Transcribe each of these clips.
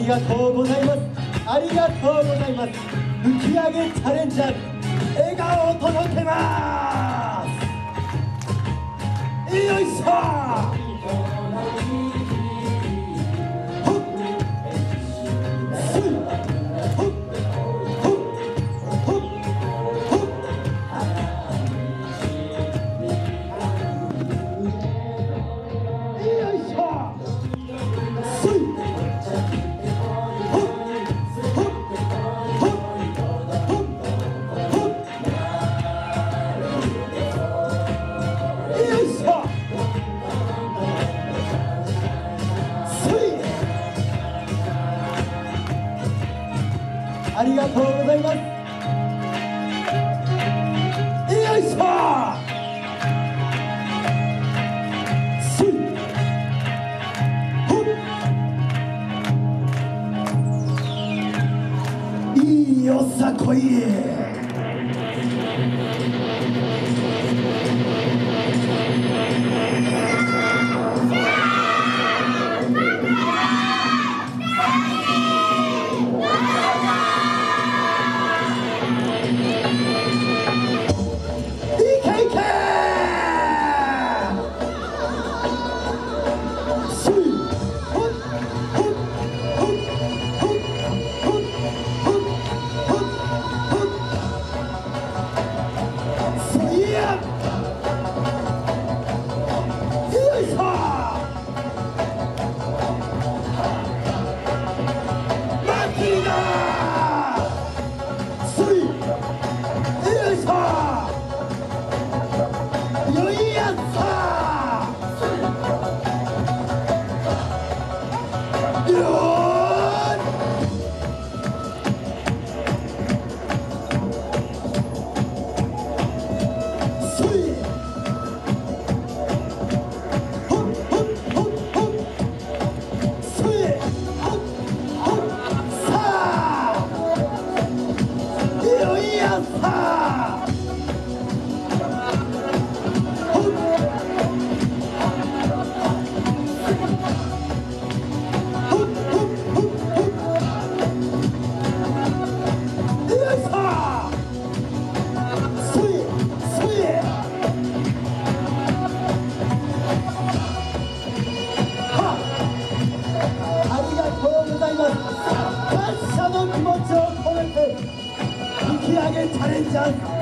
がとうございます。ありがとうございます。吹き上げチャレンジャーズ、笑顔を届けます。よいしょ。ありがとうございます。よいしょ。いいよさこい。感謝の気持ちを込めて吹き上げチャレンジャーズ。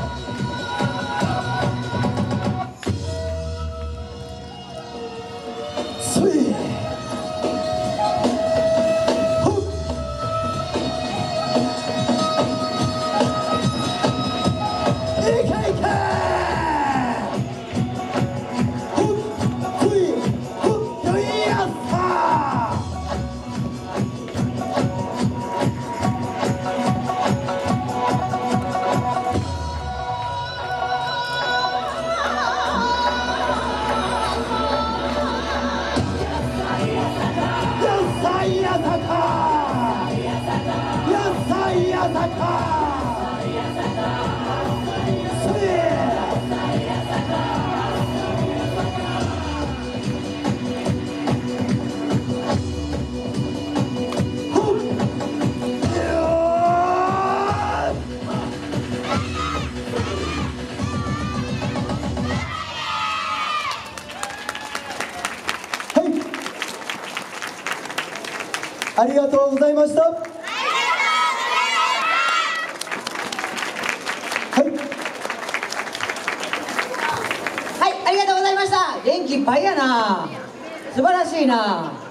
ありがとうございました。はい、 ありがとうございました。元気いっぱいやな。素晴らしいな。